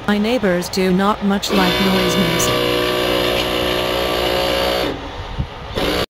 My neighbors do not much like noise music.